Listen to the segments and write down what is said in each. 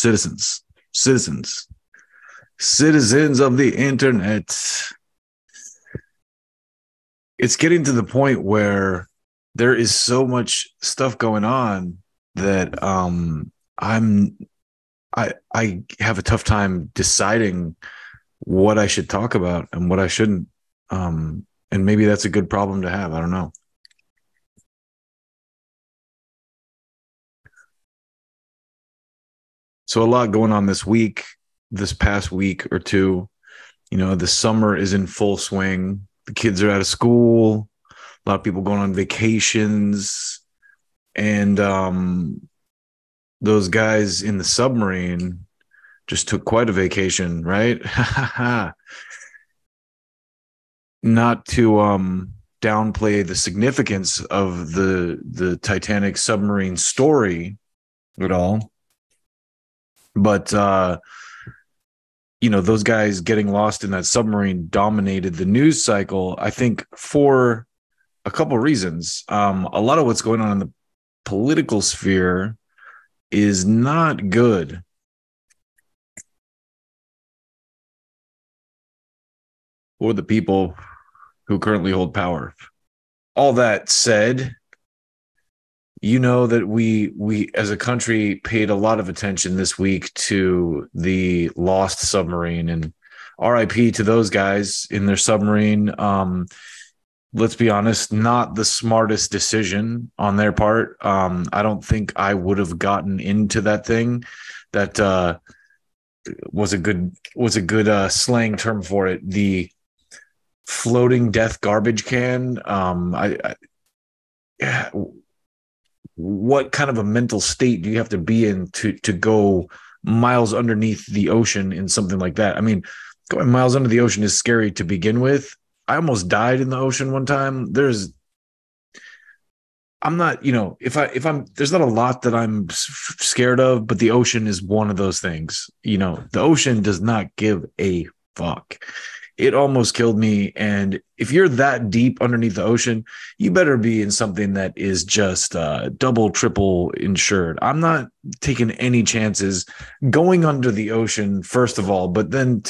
citizens of the internet. It's getting to the point where there is so much stuff going on that I have a tough time deciding what I should talk about and what I shouldn't. And maybe that's a good problem to have. I don't know. So a lot going on this past week or two. You know, the summer is in full swing. The kids are out of school. A lot of people going on vacations. And those guys in the submarine just took quite a vacation, right? Not to downplay the significance of the Titanic submarine story at all. But, you know, those guys getting lost in that submarine dominated the news cycle, I think, for a couple of reasons. A lot of what's going on in the political sphere is not good. For the people who currently hold power. All that said, you know that we as a country paid a lot of attention this week to the lost submarine, and RIP to those guys in their submarine. Let's be honest, not the smartest decision on their part. I don't think I would have gotten into that thing. That was a good slang term for it. The floating death garbage can. What kind of a mental state do you have to be in to go miles underneath the ocean in something like that? I mean, going miles under the ocean is scary to begin with. I almost died in the ocean one time. I'm not, you know, if I'm, there's not a lot that I'm scared of, but the ocean is one of those things. You know, the ocean does not give a fuck. It almost killed me. And if you're that deep underneath the ocean, you better be in something that is just double, triple insured. I'm not taking any chances going under the ocean, first of all, but then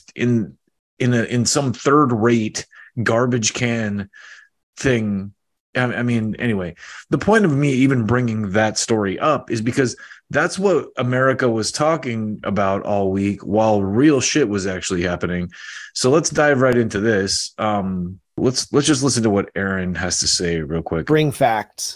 in some third rate garbage can thing. I mean, anyway, the point of me even bringing that story up is because that's what America was talking about all week while real shit was actually happening. So let's dive right into this. Let's just listen to what Aaron has to say real quick. Bring facts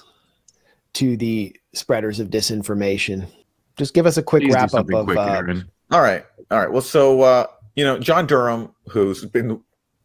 to the spreaders of disinformation. Just give us a quick wrap up of Aaron. All right. Well, so you know, John Durham, who's been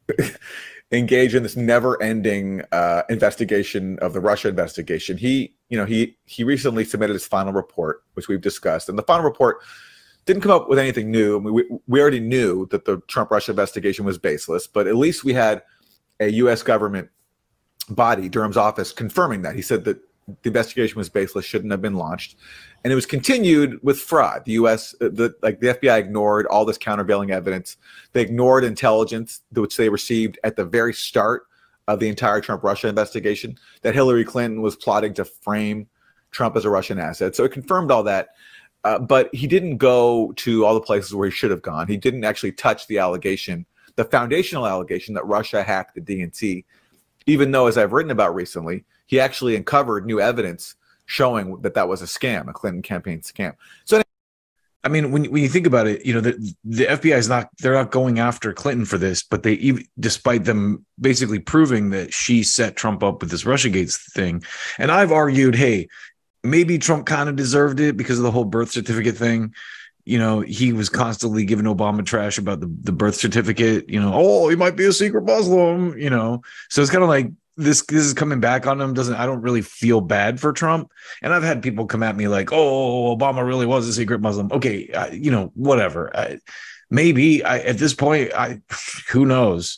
engaged in this never-ending investigation of the Russia investigation. He recently submitted his final report, which we've discussed, and the final report didn't come up with anything new. I mean, we already knew that the Trump-Russia investigation was baseless, but at least we had a U.S. government body, Durham's office, confirming that. He said that the investigation was baseless, shouldn't have been launched, and it was continued with fraud. The U.S., the FBI ignored all this countervailing evidence. They ignored intelligence which they received at the very start of the entire Trump-Russia investigation, that Hillary Clinton was plotting to frame Trump as a Russian asset. So it confirmed all that, but he didn't go to all the places where he should have gone. He didn't actually touch the allegation, the foundational allegation that Russia hacked the DNC, even though, as I've written about recently, he actually uncovered new evidence showing that that was a scam, a Clinton campaign scam. So, I mean, when you think about it, you know, the FBI is they're not going after Clinton for this, but despite them basically proving that she set Trump up with this RussiaGate thing. And I've argued, hey, maybe Trump kind of deserved it because of the whole birth certificate thing. You know, he was constantly giving Obama trash about the birth certificate, you know, oh, he might be a secret Muslim, you know. So it's kind of like, this is coming back on him. I don't really feel bad for Trump. And I've had people come at me like, oh, Obama really was a secret Muslim. Okay. You know, whatever. Maybe at this point, who knows?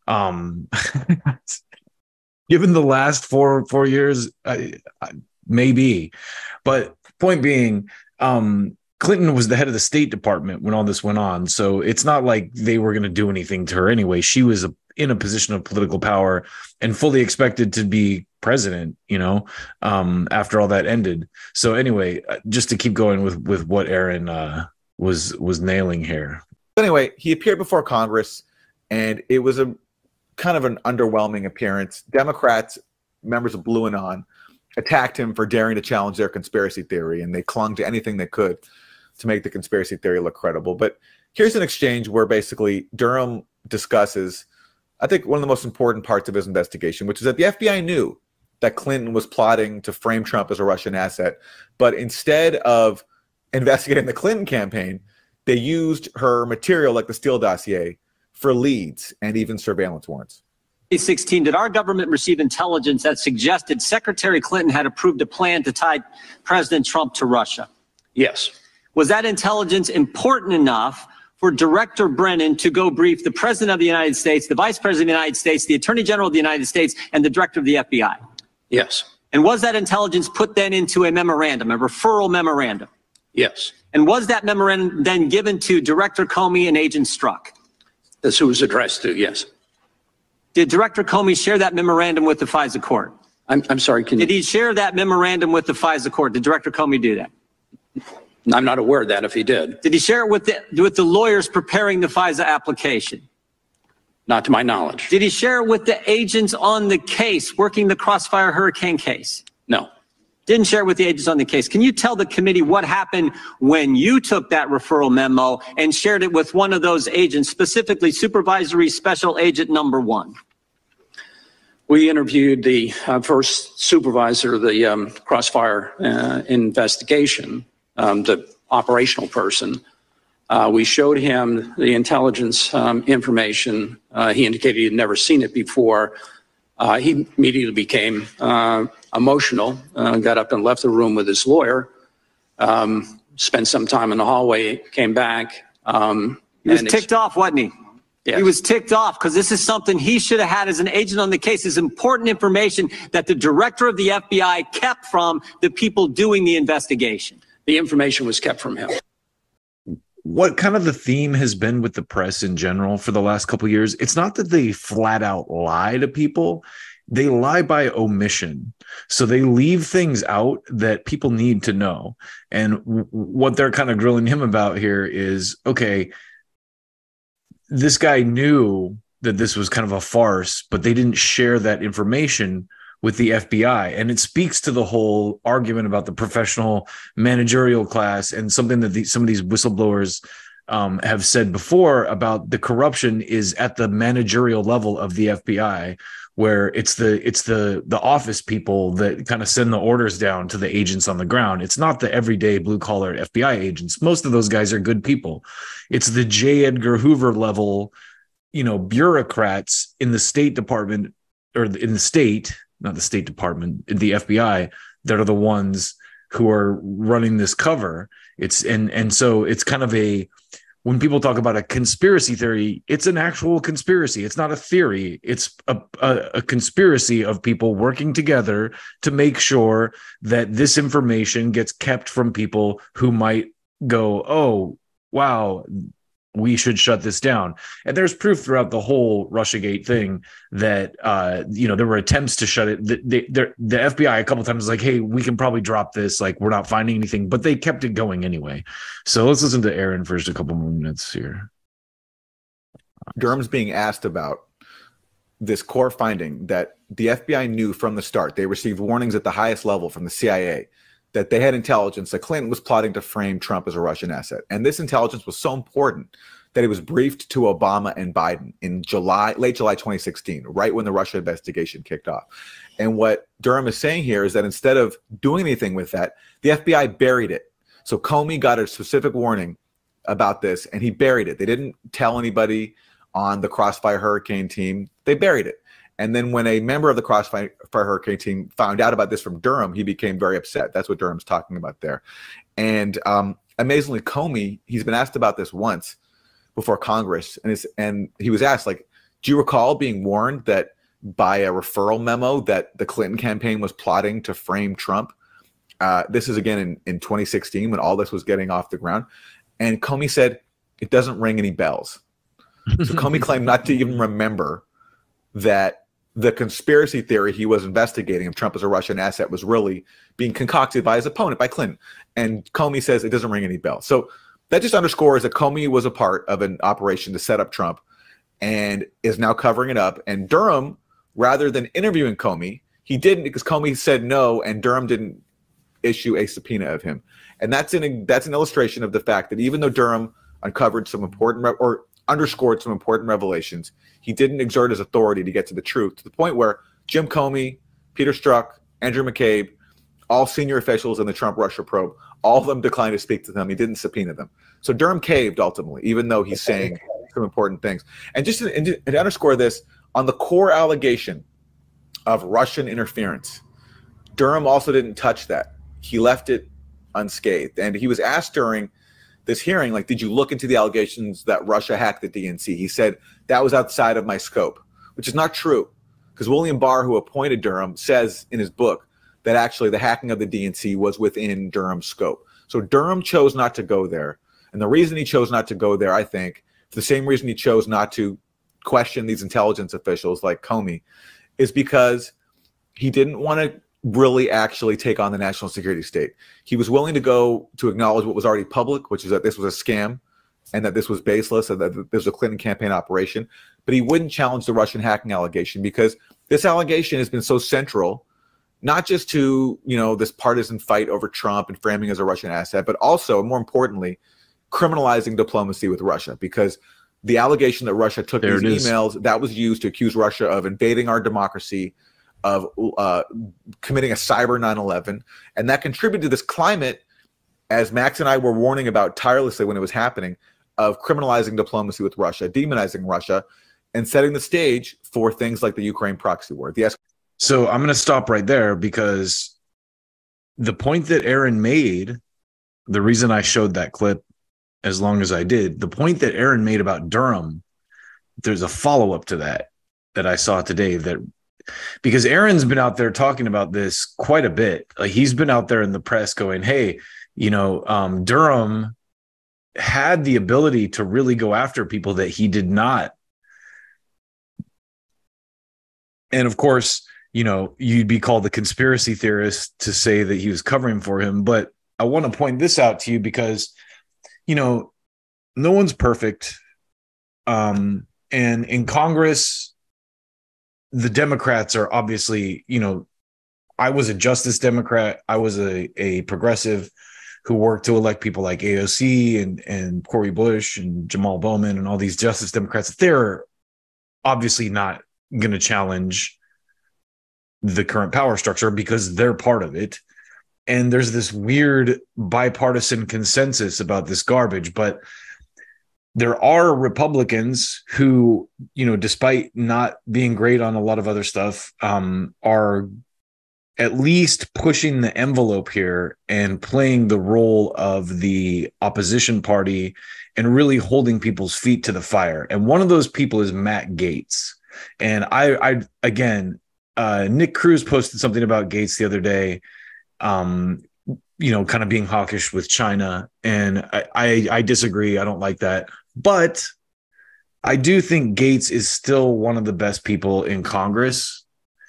Given the last four years, maybe, but point being, Clinton was the head of the State Department when all this went on. So it's not like they were going to do anything to her anyway. She was in a position of political power and fully expected to be president, after all that ended. So anyway, just to keep going with what Aaron was nailing here. Anyway, he appeared before Congress, and it was a kind of an underwhelming appearance. Democrats, members of Blue Anon, attacked him for daring to challenge their conspiracy theory, and they clung to anything they could to make the conspiracy theory look credible. But here's an exchange where basically Durham discusses, I think, one of the most important parts of his investigation, which is that the FBI knew that Clinton was plotting to frame Trump as a Russian asset, but instead of investigating the Clinton campaign, they used her material, like the Steele dossier, for leads and even surveillance warrants. 2016, did our government receive intelligence that suggested Secretary Clinton had approved a plan to tie President Trump to Russia? Yes. Was that intelligence important enough for Director Brennan to go brief the President of the United States, the Vice President of the United States, the Attorney General of the United States, and the Director of the FBI? Yes. And was that intelligence put then into a memorandum, a referral memorandum? Yes. And was that memorandum then given to Director Comey and Agent Strzok? That's who it was addressed to, yes. Did Director Comey share that memorandum with the FISA court? I'm sorry, Did he share that memorandum with the FISA court? Did Director Comey do that? I'm not aware of that if he did. Did he share it with the lawyers preparing the FISA application? Not to my knowledge. Did he share it with the agents on the case, working the Crossfire Hurricane case? No. Didn't share it with the agents on the case. Can you tell the committee what happened when you took that referral memo and shared it with one of those agents, specifically Supervisory Special Agent Number 1? We interviewed the first supervisor of the Crossfire investigation, the operational person. We showed him the intelligence information. He indicated he had never seen it before. He immediately became emotional, got up and left the room with his lawyer, spent some time in the hallway, came back. He was ticked off, wasn't he? Yes. He was ticked off because this is something he should have had as an agent on the case, is important information that the director of the FBI kept from the people doing the investigation. The information was kept from him. What kind of the theme has been with the press in general for the last couple of years? It's not that they flat out lie to people. They lie by omission. So they leave things out that people need to know. And what they're kind of grilling him about here is, okay, this guy knew that this was kind of a farce, but they didn't share that information with the FBI. And it speaks to the whole argument about the professional managerial class, and something that some of these whistleblowers have said before about the corruption is at the managerial level of the FBI, where it's the office people that kind of send the orders down to the agents on the ground. It's not the everyday blue collar FBI agents. Most of those guys are good people. It's the J. Edgar Hoover level, bureaucrats in the State Department, or in the state, not the State Department, the FBI, that are the ones who are running this cover. So it's kind of when people talk about a conspiracy theory, it's an actual conspiracy. It's not a theory. It's a conspiracy of people working together to make sure that this information gets kept from people who might go, oh, wow, we should shut this down. And there's proof throughout the whole RussiaGate thing that, there were attempts to shut it. The FBI a couple of times was like, hey, we can probably drop this. Like, we're not finding anything, but they kept it going anyway. So let's listen to Aaron for just a couple more minutes here. Durham's being asked about this core finding that the FBI knew from the start. They received warnings at the highest level from the CIA that they had intelligence that Clinton was plotting to frame Trump as a Russian asset. And this intelligence was so important that it was briefed to Obama and Biden in late July 2016, right when the Russia investigation kicked off. And what Durham is saying here is that instead of doing anything with that, the FBI buried it. So Comey got a specific warning about this, and he buried it. They didn't tell anybody on the Crossfire Hurricane team. They buried it. And then when a member of the Crossfire Hurricane team found out about this from Durham, he became very upset. That's what Durham's talking about there. And amazingly, Comey, he's been asked about this once before Congress, and he was asked, like, do you recall being warned that by a referral memo that the Clinton campaign was plotting to frame Trump? This is again in 2016 when all this was getting off the ground. And Comey said, it doesn't ring any bells. So Comey claimed not to even remember that the conspiracy theory he was investigating of Trump as a Russian asset was really being concocted by his opponent, by Clinton. And Comey says it doesn't ring any bells. So that just underscores that Comey was a part of an operation to set up Trump and is now covering it up. And Durham, rather than interviewing Comey, he didn't, because Comey said no, and Durham didn't issue a subpoena of him. And that's an illustration of the fact that even though Durham uncovered some important or underscored some important revelations, he didn't exert his authority to get to the truth, to the point where Jim Comey, Peter Strzok, Andrew McCabe, all senior officials in the Trump-Russia probe, all of them declined to speak to them. He didn't subpoena them. So Durham caved ultimately, even though he's saying some important things. And just to underscore this, on the core allegation of Russian interference, Durham also didn't touch that. He left it unscathed. And he was asked during this hearing, like, did you look into the allegations that Russia hacked the DNC? He said, that was outside of my scope, which is not true, because William Barr, who appointed Durham, says in his book that actually the hacking of the DNC was within Durham's scope. So Durham chose not to go there. And the reason he chose not to go there, I think, for the same reason he chose not to question these intelligence officials like Comey, is because he didn't want to really actually take on the national security state. He was willing to go to acknowledge what was already public, which is that this was a scam and that this was baseless and that this was a Clinton campaign operation. But he wouldn't challenge the Russian hacking allegation because this allegation has been so central, not just to, you know, this partisan fight over Trump and framing as a Russian asset, but also, more importantly, criminalizing diplomacy with Russia, because the allegation that Russia took these emails, that was used to accuse Russia of invading our democracy, of committing a cyber 9/11, and that contributed to this climate, as Max and I were warning about tirelessly when it was happening, of criminalizing diplomacy with Russia, demonizing Russia, and setting the stage for things like the Ukraine proxy war. So I'm going to stop right there, because the point that Aaron made, the reason I showed that clip as long as I did, the point that Aaron made about Durham, there's a follow-up to that I saw today, that because Aaron's been out there talking about this quite a bit. Like, he's been out there in the press going, hey, you know, Durham had the ability to really go after people that he did not. And of course, you know, you'd be called a conspiracy theorist to say that he was covering for him. But I want to point this out to you because, you know, no one's perfect. And in Congress, the Democrats are obviously, you know, I was a Justice Democrat. I was a progressive who worked to elect people like AOC and Cori Bush and Jamal Bowman and all these Justice Democrats. They're obviously not going to challenge the current power structure because they're part of it. And there's this weird bipartisan consensus about this garbage, but there are Republicans who, you know, despite not being great on a lot of other stuff, are at least pushing the envelope here and playing the role of the opposition party and really holding people's feet to the fire. And one of those people is Matt Gaetz. And I again, Nick Cruz posted something about Gaetz the other day, you know, kind of being hawkish with China. And I disagree. I don't like that. But I do think Gaetz is still one of the best people in Congress.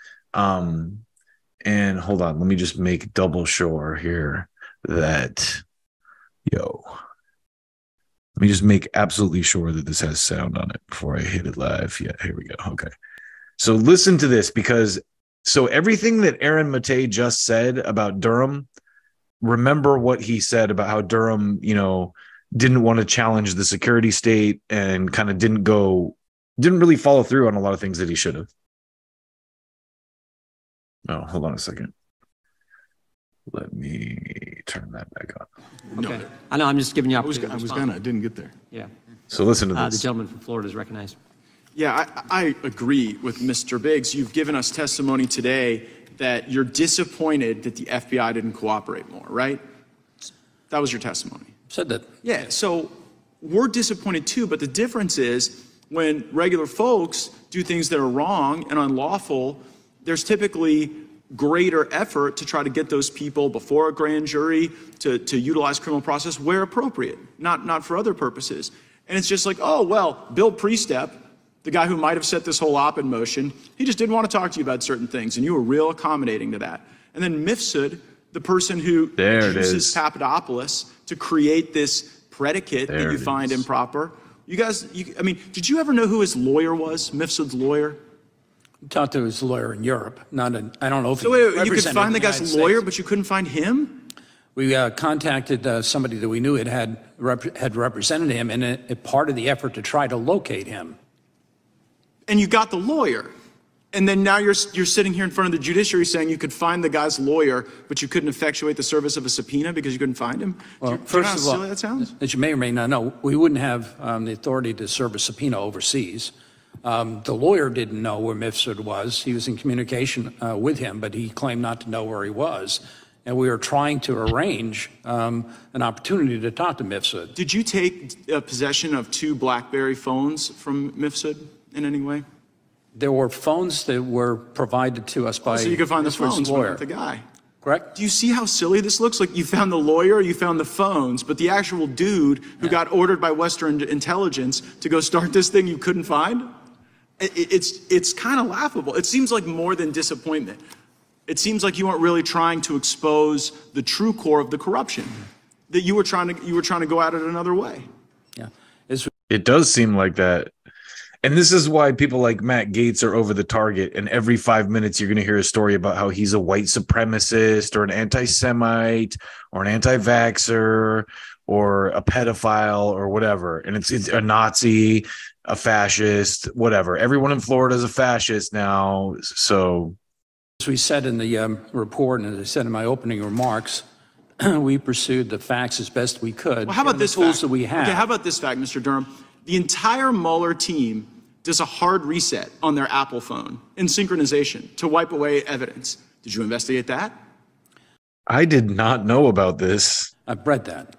And hold on, let me just make double sure here that, let me just make absolutely sure that this has sound on it before I hit it live. Yeah, here we go. Okay. So listen to this, because so everything that Aaron Matei just said about Durham, remember what he said about how Durham, you know, didn't want to challenge the security state and kind of didn't really follow through on a lot of things that he should have. Oh, hold on a second. Let me turn that back on. Okay. I know, I'm just giving you opportunity. I didn't get there. Yeah. So listen to this. The gentleman from Florida is recognized. Yeah, I agree with Mr. Biggs. You've given us testimony today that you're disappointed that the FBI didn't cooperate more, right? That was your testimony. Said that. Yeah, so we're disappointed too, but the difference is when regular folks do things that are wrong and unlawful, there's typically greater effort to try to get those people before a grand jury to utilize criminal process where appropriate, not for other purposes. And it's just like, oh, well, Bill Priestep, the guy who might have set this whole op in motion, he just didn't want to talk to you about certain things, and you were real accommodating to that. And then Mifsud, the person who uses Papadopoulos to create this predicate that you find improper. You guys, I mean, did you ever know who his lawyer was, Mifsud's lawyer? Talked to his lawyer in Europe. I don't know if so wait, you could find the guy's lawyer, but you couldn't find him? We contacted somebody that we knew had represented him in a part of the effort to try to locate him. And you got the lawyer. And then now you're sitting here in front of the judiciary saying you could find the guy's lawyer, but you couldn't effectuate the service of a subpoena because you couldn't find him? Well, first of all, that sounds? As you may or may not know, we wouldn't have the authority to serve a subpoena overseas. The lawyer didn't know where Mifsud was. He was in communication with him, but he claimed not to know where he was. And we were trying to arrange an opportunity to talk to Mifsud. Did you take possession of 2 BlackBerry phones from Mifsud in any way? There were phones that were provided to us by so you could find the phones, lawyer. but not the guy. Correct? Do you see how silly this looks? Like you found the lawyer, you found the phones, but the actual dude who got ordered by Western intelligence to go start this thing you couldn't find? It's kind of laughable. It seems like more than disappointment. It seems like you weren't really trying to expose the true core of the corruption. That you were trying to go at it another way. Yeah, it does seem like that. And this is why people like Matt Gaetz are over the target. And every 5 minutes, you're going to hear a story about how he's a white supremacist or an anti-Semite or an anti-vaxxer or a pedophile or whatever. And it's a Nazi, a fascist, whatever. Everyone in Florida is a fascist now. So, as we said in the report, and as I said in my opening remarks, we pursued the facts as best we could. Well, how about this tools fact? That we have? Okay, how about this fact, Mr. Durham? The entire Mueller team does a hard reset on their Apple phone in synchronization to wipe away evidence. Did you investigate that? I did not know about this. I've read that.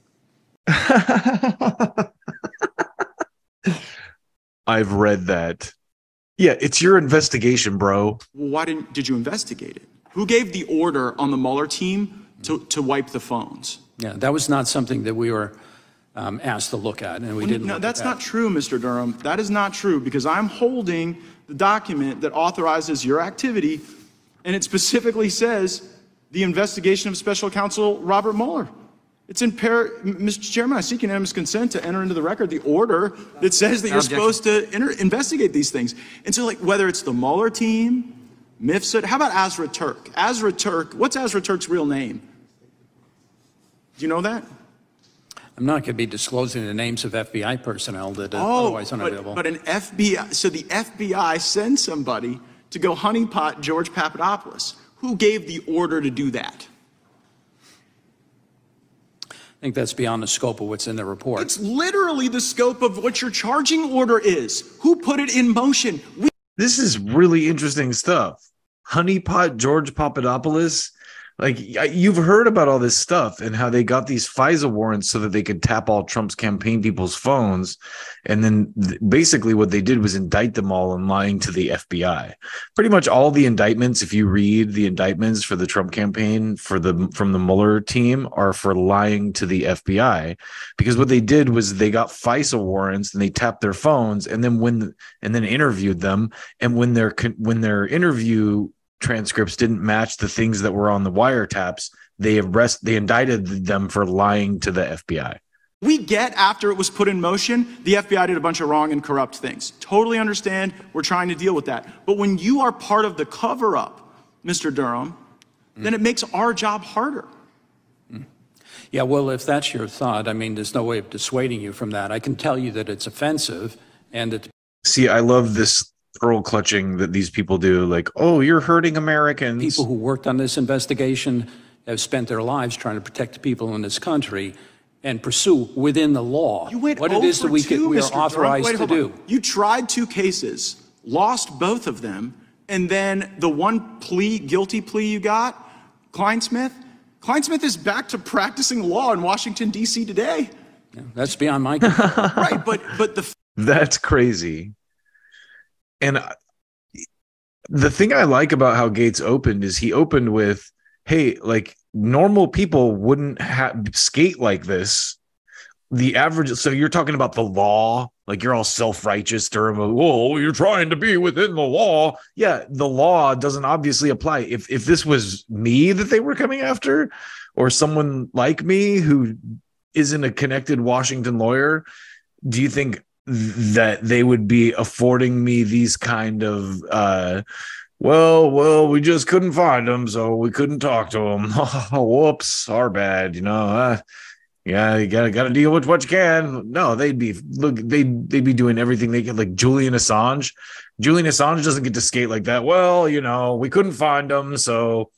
I've read that. Yeah, it's your investigation, bro. Well, why did you investigate it? Who gave the order on the Mueller team to wipe the phones? Yeah, that was not something that we were asked to look at, and we didn't. No, that's not true, Mr. Durham. That is not true, because I'm holding the document that authorizes your activity, and it specifically says the investigation of Special Counsel Robert Mueller. It's in Mr. Chairman, I seek unanimous consent to enter into the record the order that says that you're supposed to investigate these things. And so, like, whether it's the Mueller team, Mifsud, how about Azra Turk? Azra Turk, what's Azra Turk's real name? Do you know that? I'm not going to be disclosing the names of FBI personnel that are otherwise unavailable. But an FBI, so the FBI sends somebody to go honeypot George Papadopoulos. Who gave the order to do that? I think that's beyond the scope of what's in the report. It's literally the scope of what your charging order is. Who put it in motion? This is really interesting stuff. Honeypot George Papadopoulos. Like, you've heard about all this stuff and how they got these FISA warrants so that they could tap all Trump's campaign people's phones. And then basically what they did was indict them all in lying to the FBI. Pretty much all the indictments, if you read the indictments for the Trump campaign from the Mueller team, are for lying to the FBI, because what they did was they got FISA warrants and they tapped their phones and then interviewed them. And when their interview transcripts didn't match the things that were on the wiretaps, they indicted them for lying to the FBI. We get, after it was put in motion, the FBI did a bunch of wrong and corrupt things. Totally understand. We're trying to deal with that. But when you are part of the cover-up, Mr. Durham, then it makes our job harder. Yeah, well, if that's your thought, I mean, there's no way of dissuading you from that. I can tell you that it's offensive and that... See, I love this pearl clutching that these people do, like, oh, you're hurting Americans. People who worked on this investigation have spent their lives trying to protect the people in this country and pursue within the law what it is that we are authorized to do. You tried 2 cases, lost both of them, and then the one guilty plea you got, Kleinsmith is back to practicing law in Washington, D.C. today. Yeah, that's beyond my control. Right, but that's crazy. And the thing I like about how Gaetz opened is he opened with, hey, like, normal people wouldn't skate like this. The average, so you're talking about the law, Like you're all self-righteous, Durham. Oh, you're trying to be within the law. Yeah, the law doesn't obviously apply. If this was me that they were coming after, or someone like me who isn't a connected Washington lawyer, do you think that they would be affording me these kind of well, we just couldn't find them, so we couldn't talk to them. Oh, whoops, our bad. Yeah, you gotta deal with what you can. No, they'd be doing everything they can. Like Julian Assange. Julian Assange doesn't get to skate like that. Well, we couldn't find them, so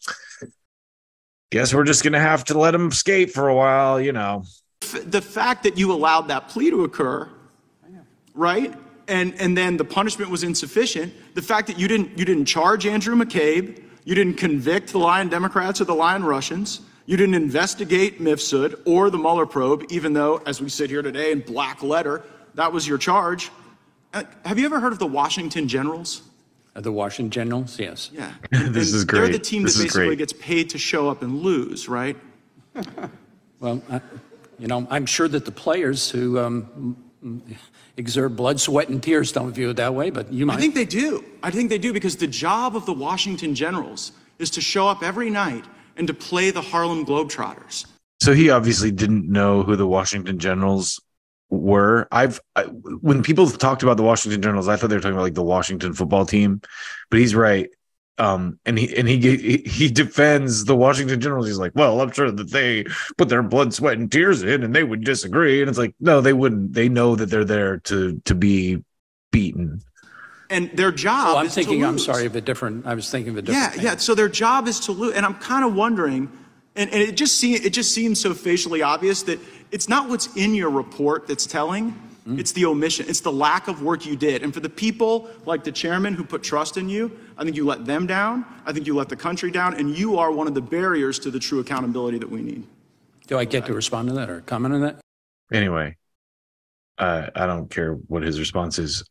guess we're just gonna have to let him skate for a while. The fact that you allowed that plea to occur, right? And then the punishment was insufficient. The fact that you didn't charge Andrew McCabe, you didn't convict the lying Democrats or the lying Russians, you didn't investigate Mifsud or the Mueller probe, even though, as we sit here today in black letter, that was your charge. Have you ever heard of the Washington Generals? The Washington Generals, yes. Yeah. This is great. They're the team that basically gets paid to show up and lose, right? Well, I'm sure that the players who exert blood, sweat, and tears don't view it that way, but you might. I think they do. I think they do, because the job of the Washington Generals is to show up every night and to play the Harlem Globetrotters. So he obviously didn't know who the Washington Generals were. When people talked about the Washington Generals, I thought they were talking about like the Washington football team, but he's right. And he defends the Washington Generals. He's like, well, I'm sure that they put their blood, sweat, and tears in, and they would disagree. And it's like, no, they wouldn't. They know that they're there to be beaten. And their job is to lose. I'm sorry, of a different. I was thinking of a different. Yeah. So their job is to lose, and I'm kind of wondering, and it just seems so facially obvious that it's not what's in your report that's telling. It's the omission. It's the lack of work you did. And for the people like the chairman who put trust in you, I think you let them down. I think you let the country down. And you are one of the barriers to the true accountability that we need. Do I get to respond to that or comment on that? Anyway, I don't care what his response is.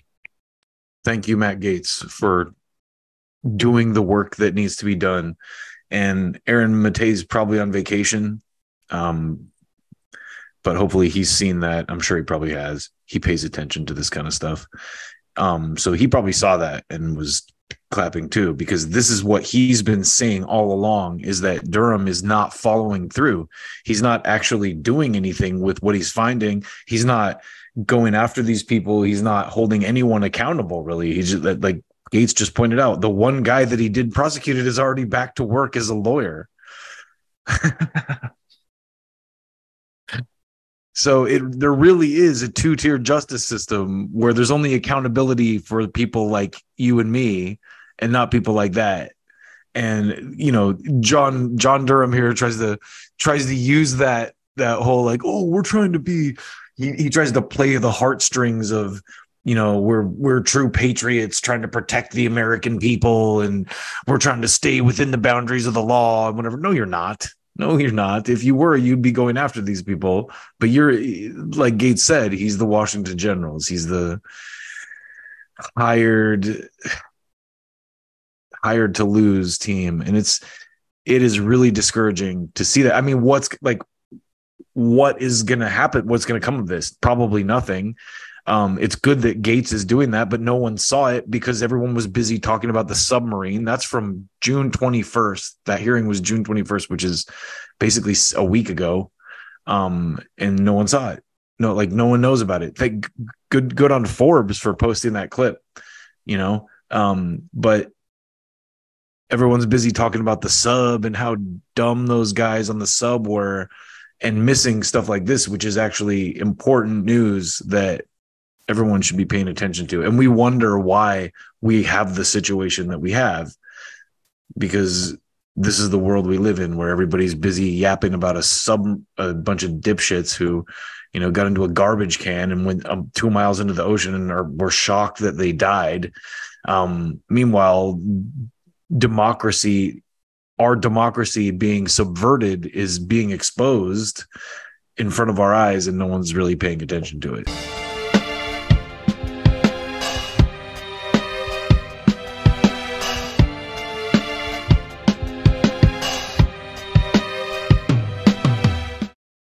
Thank you, Matt Gaetz, for doing the work that needs to be done. And Aaron Matei's probably on vacation. But hopefully he's seen that. I'm sure he probably has. He pays attention to this kind of stuff. So he probably saw that and was clapping too, because this is what he's been saying all along, is that Durham is not following through. He's not actually doing anything with what he's finding. He's not going after these people. He's not holding anyone accountable, really. He's just, like Gaetz just pointed out, the one guy that he did prosecuted is already back to work as a lawyer. So there really is a two-tier justice system where there's only accountability for people like you and me, and not people like that. And John Durham here tries to use that whole like, oh, we're trying to be. He tries to play the heartstrings of, we're true patriots trying to protect the American people, and we're trying to stay within the boundaries of the law and whatever. No, you're not. No, you're not. If you were, you'd be going after these people. But you're, like Gaetz said, he's the Washington Generals. He's the hired to lose team. And it is really discouraging to see that. I mean, what is going to happen? What's going to come of this? Probably nothing. It's good that Gaetz is doing that, but no one saw it because everyone was busy talking about the submarine. That's from June 21st. That hearing was June 21st, which is basically a week ago. And no one saw it. No one knows about it. Good on Forbes for posting that clip, but everyone's busy talking about the sub and how dumb those guys on the sub were, and missing stuff like this, which is actually important news that everyone should be paying attention to. And we wonder why we have the situation that we have, because this is the world we live in, where everybody's busy yapping about a bunch of dipshits who, got into a garbage can and went 2 miles into the ocean and were shocked that they died. Meanwhile, our democracy being subverted is being exposed in front of our eyes, and no one's really paying attention to it.